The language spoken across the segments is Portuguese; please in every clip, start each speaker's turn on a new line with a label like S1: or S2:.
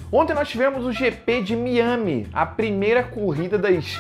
S1: Ontem nós tivemos o GP de Miami, a primeira corrida das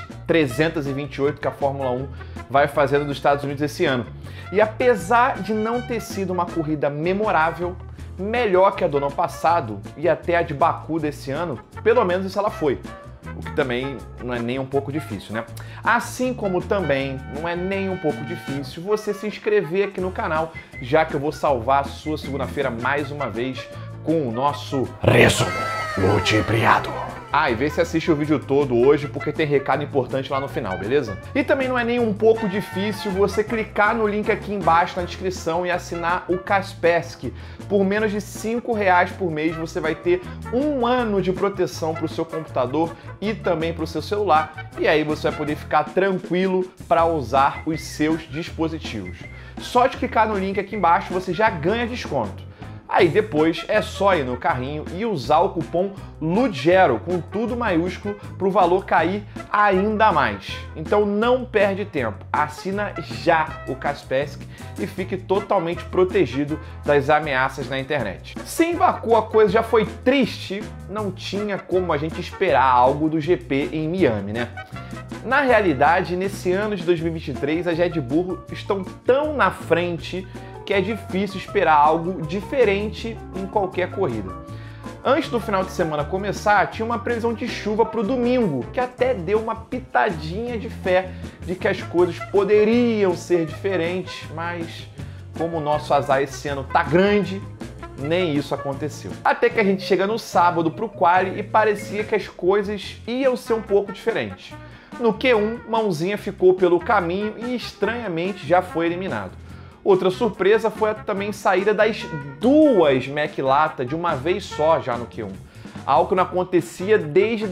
S1: 328 que a Fórmula 1 vai fazendo nos Estados Unidos esse ano. E apesar de não ter sido uma corrida memorável, melhor que a do ano passado e até a de Baku desse ano, pelo menos isso ela foi. O que também não é nem um pouco difícil, né? Assim como também não é nem um pouco difícil você se inscrever aqui no canal, já que eu vou salvar a sua segunda-feira mais uma vez com o nosso resumo ludibriado. E vê se assiste o vídeo todo hoje, porque tem recado importante lá no final, beleza? E também não é nem um pouco difícil você clicar no link aqui embaixo na descrição e assinar o Kaspersky. Por menos de R$5 por mês você vai ter 1 ano de proteção para o seu computador e também para o seu celular. E aí você vai poder ficar tranquilo para usar os seus dispositivos. Só de clicar no link aqui embaixo você já ganha desconto. Aí depois é só ir no carrinho e usar o cupom LUDGERO, com tudo maiúsculo, para o valor cair ainda mais. Então não perde tempo, assina já o Kaspersky e fique totalmente protegido das ameaças na internet. Se em Baku a coisa já foi triste, não tinha como a gente esperar algo do GP em Miami, né? Na realidade, nesse ano de 2023, as Red Bull estão tão na frente que é difícil esperar algo diferente em qualquer corrida. Antes do final de semana começar, tinha uma previsão de chuva para o domingo, que até deu uma pitadinha de fé de que as coisas poderiam ser diferentes, mas como o nosso azar esse ano tá grande, nem isso aconteceu. Até que a gente chega no sábado pro quali e parecia que as coisas iam ser um pouco diferentes. No Q1, Mãozinha ficou pelo caminho e estranhamente já foi eliminado. Outra surpresa foi a também saída das 2 McLata de uma vez só já no Q1. Algo que não acontecia desde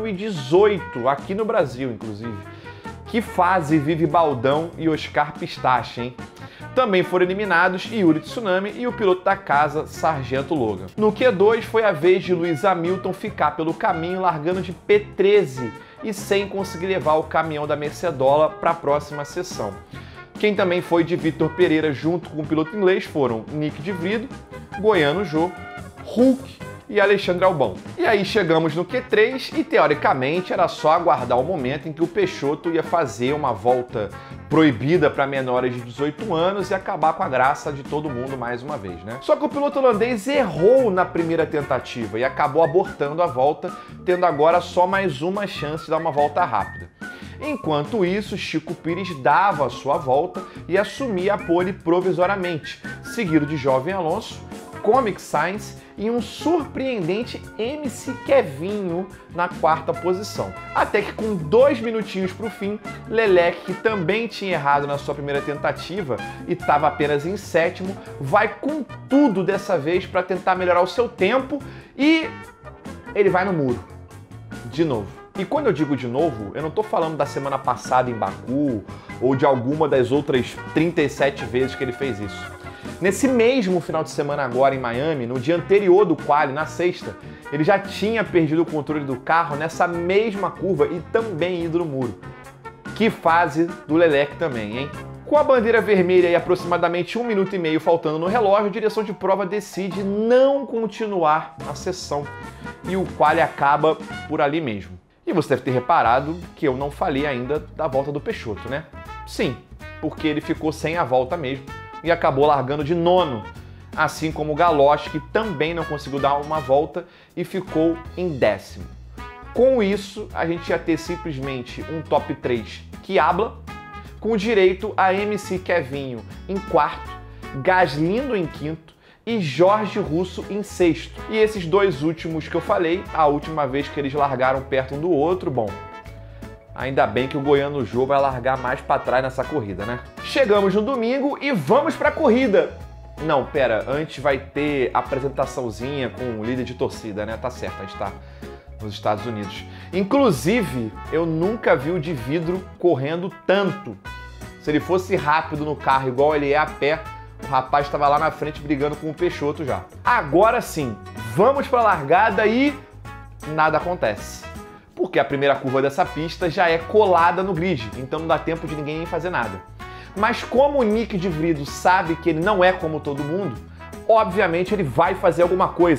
S1: 2018, aqui no Brasil, inclusive. Que fase vive Baldão e Oscar Pistache, hein? Também foram eliminados Yuri Tsunami e o piloto da casa, Sargento Logan. No Q2 foi a vez de Lewis Hamilton ficar pelo caminho largando de P13 e sem conseguir levar o caminhão da Mercedola para a próxima sessão. Quem também foi de Vitor Pereira junto com o piloto inglês foram Nick de Vrido, Goiano Jô, Hulk e Alexandre Albon. E aí chegamos no Q3 e teoricamente era só aguardar o momento em que o Peixoto ia fazer uma volta proibida para menores de 18 anos e acabar com a graça de todo mundo mais uma vez, né? Só que o piloto holandês errou na primeira tentativa e acabou abortando a volta, tendo agora só mais uma chance de dar uma volta rápida. Enquanto isso, Chico Pires dava a sua volta e assumia a pole provisoriamente, seguido de Jovem Alonso, Comic Sainz e um surpreendente MC Kevinho na 4ª posição. Até que com 2 minutinhos para o fim, Leclerc, que também tinha errado na sua primeira tentativa e estava apenas em 7º, vai com tudo dessa vez para tentar melhorar o seu tempo e ele vai no muro. De novo. E quando eu digo de novo, eu não estou falando da semana passada em Baku ou de alguma das outras 37 vezes que ele fez isso. Nesse mesmo final de semana agora em Miami, no dia anterior do quali, na sexta, ele já tinha perdido o controle do carro nessa mesma curva e também ido no muro. Que fase do Leclerc também, hein? Com a bandeira vermelha e aproximadamente 1 minuto e meio faltando no relógio, a direção de prova decide não continuar a sessão e o quali acaba por ali mesmo. E você deve ter reparado que eu não falei ainda da volta do Peixoto, né? Sim, porque ele ficou sem a volta mesmo e acabou largando de 9º, assim como o Galoche, que também não conseguiu dar uma volta e ficou em 10º. Com isso, a gente ia ter simplesmente um top 3 que habla, com direito a MC Kevinho em 4º, Gaslindo em 5º e Jorge Russo em 6º. E esses 2 últimos que eu falei, a última vez que eles largaram perto um do outro, bom, ainda bem que o Goiano Jô vai largar mais para trás nessa corrida, né? Chegamos no domingo e vamos para a corrida. Não, pera, antes vai ter apresentaçãozinha com o líder de torcida, né? Tá certo, a gente tá nos Estados Unidos. Inclusive, eu nunca vi o de vidro correndo tanto. Se ele fosse rápido no carro, igual ele é a pé, o rapaz estava lá na frente brigando com o Peixoto já. Agora sim, vamos para a largada e nada acontece. Porque a primeira curva dessa pista já é colada no grid, então não dá tempo de ninguém fazer nada. Mas como o Nick de Vrido sabe que ele não é como todo mundo, obviamente ele vai fazer alguma coisa.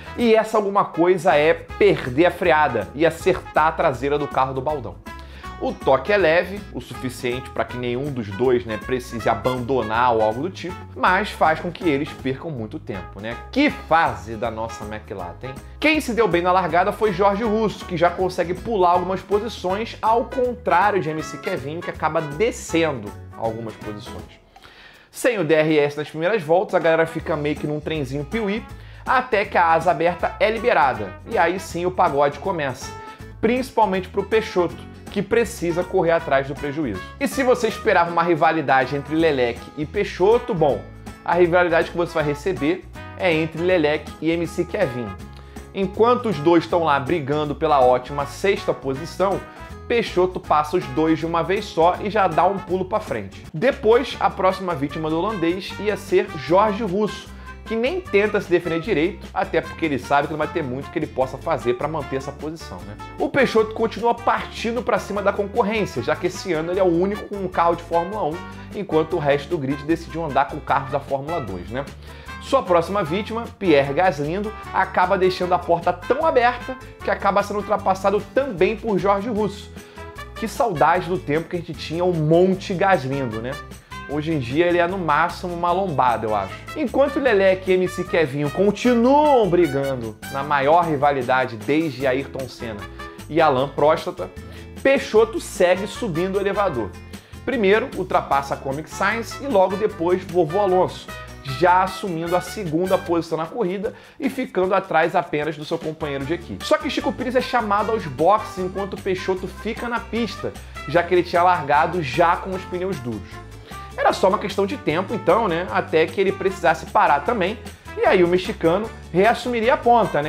S1: E essa alguma coisa é perder a freada e acertar a traseira do carro do Baldão. O toque é leve, o suficiente para que nenhum dos dois, precise abandonar ou algo do tipo, mas faz com que eles percam muito tempo, Que fase da nossa McLaren, hein? Quem se deu bem na largada foi Jorge Russo, que já consegue pular algumas posições, ao contrário de MC Kevinho, que acaba descendo algumas posições. Sem o DRS nas primeiras voltas, a galera fica meio que num trenzinho piuí, até que a asa aberta é liberada, e aí sim o pagode começa, principalmente para o Peixoto, que precisa correr atrás do prejuízo. E se você esperava uma rivalidade entre Leleque e Peixoto, bom, a rivalidade que você vai receber é entre Leleque e MC Kevinho. Enquanto os dois estão lá brigando pela ótima sexta posição, Peixoto passa os dois de uma vez só e já dá um pulo para frente. Depois, a próxima vítima do holandês ia ser Jorge Russo, que nem tenta se defender direito, até porque ele sabe que não vai ter muito que ele possa fazer para manter essa posição, O Peixoto continua partindo para cima da concorrência, já que esse ano ele é o único com um carro de Fórmula 1, enquanto o resto do grid decidiu andar com carros da Fórmula 2, Sua próxima vítima, Pierre Gasly, acaba deixando a porta tão aberta que acaba sendo ultrapassado também por Jorge Russo. Que saudade do tempo que a gente tinha o Monte Gasly, Hoje em dia ele é no máximo uma lombada, eu acho. Enquanto Leleque e MC Kevinho continuam brigando na maior rivalidade desde Ayrton Senna e Alain Próstata, Peixoto segue subindo o elevador. Primeiro ultrapassa a Comic Science e logo depois Vovô Alonso, já assumindo a segunda posição na corrida e ficando atrás apenas do seu companheiro de equipe. Só que Chico Pires é chamado aos boxes enquanto Peixoto fica na pista, já que ele tinha largado já com os pneus duros. Era só uma questão de tempo, então, até que ele precisasse parar também, e aí o mexicano reassumiria a ponta,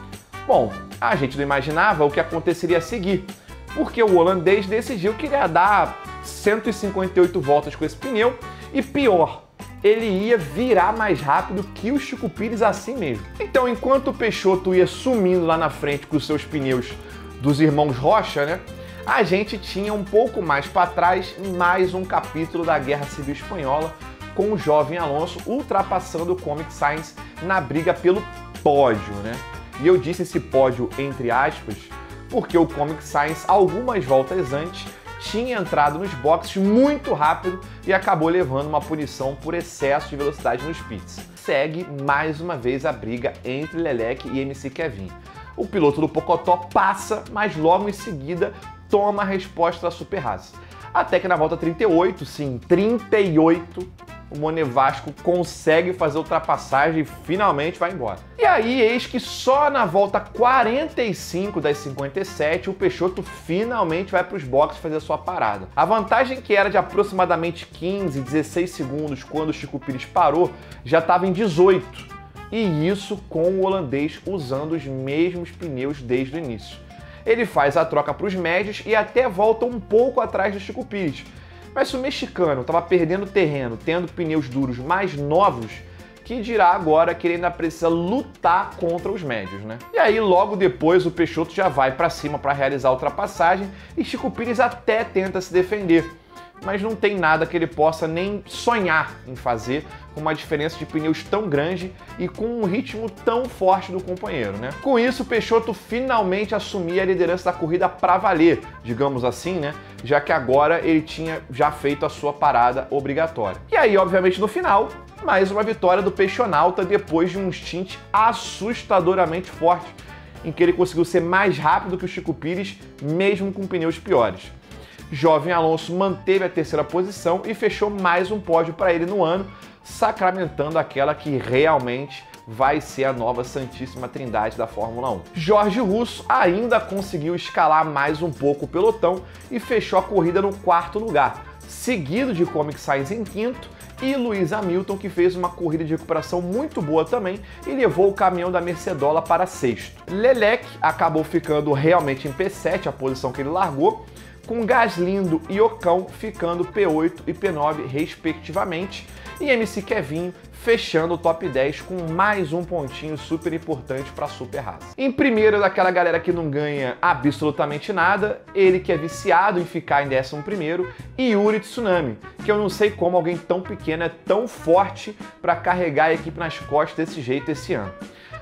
S1: Bom, a gente não imaginava o que aconteceria a seguir, porque o holandês decidiu que ele ia dar 158 voltas com esse pneu, e pior, ele ia virar mais rápido que o Chico Pires assim mesmo. Então, enquanto o Peixoto ia sumindo lá na frente com os seus pneus dos irmãos Rocha, a gente tinha um pouco mais para trás mais um capítulo da Guerra Civil Espanhola, com o jovem Alonso ultrapassando o Comic Science na briga pelo pódio, E eu disse esse pódio entre aspas, porque o Comic Science, algumas voltas antes, tinha entrado nos boxes muito rápido e acabou levando uma punição por excesso de velocidade nos pits. Segue mais uma vez a briga entre Leleque e MC Kevinho. O piloto do Pocotó passa, mas logo em seguida toma a resposta da Super Haas. Até que na volta 38, sim, 38, o Monegasco consegue fazer a ultrapassagem e finalmente vai embora. E aí, eis que só na volta 45 das 57, o Peixoto finalmente vai para os boxes fazer a sua parada. A vantagem, que era de aproximadamente 15, 16 segundos quando o Chico Pires parou, já estava em 18. E isso com o holandês usando os mesmos pneus desde o início. Ele faz a troca para os médios e até volta um pouco atrás do Chico Pires. Mas se o mexicano estava perdendo terreno, tendo pneus duros mais novos, que dirá agora que ele ainda precisa lutar contra os médios, E aí logo depois o Peixoto já vai para cima para realizar a ultrapassagem e Chico Pires até tenta se defender, mas não tem nada que ele possa nem sonhar em fazer com uma diferença de pneus tão grande e com um ritmo tão forte do companheiro, Com isso, Peixoto finalmente assumia a liderança da corrida para valer, digamos assim, já que agora ele tinha já feito a sua parada obrigatória. E aí, obviamente, no final, mais uma vitória do Peixonauta depois de um stint assustadoramente forte, em que ele conseguiu ser mais rápido que o Chico Pires, mesmo com pneus piores. Jovem Alonso manteve a terceira posição e fechou mais um pódio para ele no ano, sacramentando aquela que realmente vai ser a nova Santíssima Trindade da Fórmula 1. Jorge Russo ainda conseguiu escalar mais um pouco o pelotão e fechou a corrida no quarto lugar, seguido de Comic Science em quinto e Lewis Hamilton, que fez uma corrida de recuperação muito boa também e levou o caminhão da Mercedola para sexto. Leleque acabou ficando realmente em P7, a posição que ele largou, com Gaslindo e Ocão ficando P8 e P9 respectivamente, e MC Kevinho fechando o top 10 com mais um pontinho super importante para a Super Haas. Em primeiro daquela galera que não ganha absolutamente nada, ele que é viciado em ficar em 11º, e Yuri Tsunami, que eu não sei como alguém tão pequeno é tão forte para carregar a equipe nas costas desse jeito esse ano.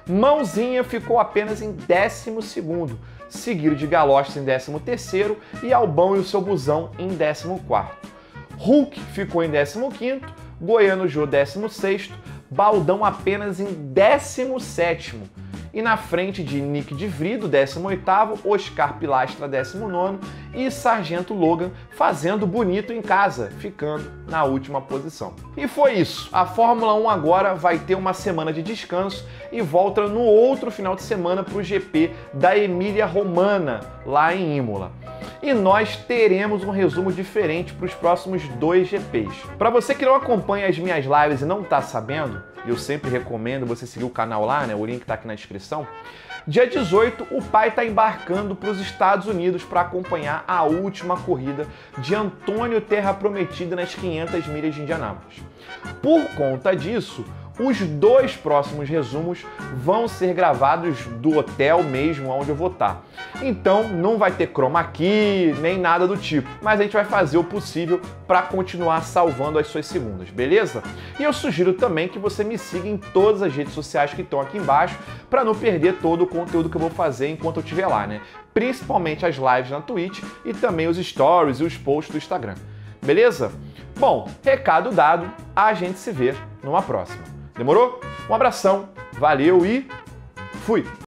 S1: Mãozinha ficou apenas em 12º, seguido de Galoches em 13º e Albão e o seu Busão em 14º. Hulk ficou em 15º, Goiano Jô 16º, Baldão apenas em 17º. E na frente de Nick de Vrido, 18º, Oscar Pilastra, 19º e Sargento Logan fazendo bonito em casa, ficando na última posição. E foi isso. A Fórmula 1 agora vai ter uma semana de descanso e volta no outro final de semana para o GP da Emília-Romagna, lá em Imola. E nós teremos um resumo diferente para os próximos 2 GPs. Para você que não acompanha as minhas lives e não está sabendo, eu sempre recomendo você seguir o canal lá, né? O link está aqui na descrição. Dia 18, o pai está embarcando para os Estados Unidos para acompanhar a última corrida de Antônio Terra Prometida nas 500 milhas de Indianápolis. Por conta disso, os 2 próximos resumos vão ser gravados do hotel mesmo onde eu vou estar. Então não vai ter chroma key, nem nada do tipo, mas a gente vai fazer o possível para continuar salvando as suas segundas, beleza? E eu sugiro também que você me siga em todas as redes sociais que estão aqui embaixo para não perder todo o conteúdo que eu vou fazer enquanto eu estiver lá, né? Principalmente as lives na Twitch e também os stories e os posts do Instagram, beleza? Bom, recado dado, a gente se vê numa próxima. Demorou? Um abração, valeu e fui!